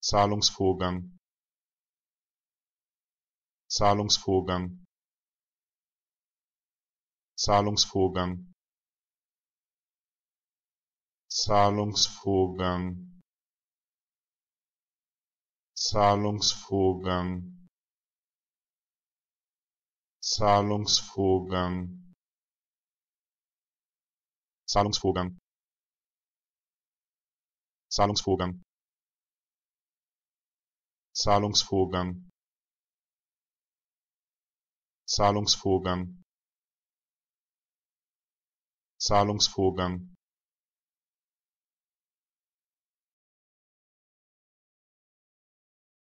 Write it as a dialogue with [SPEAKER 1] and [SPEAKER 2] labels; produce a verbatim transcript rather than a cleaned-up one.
[SPEAKER 1] Zahlungsvorgang, Zahlungsvorgang, Zahlungsvorgang, Zahlungsvorgang, Zahlungsvorgang, Zahlungsvorgang, Zahlungsvorgang, Zahlungsvorgang, Zahlungsvorgang, Zahlungsvorgang, Zahlungsvorgang,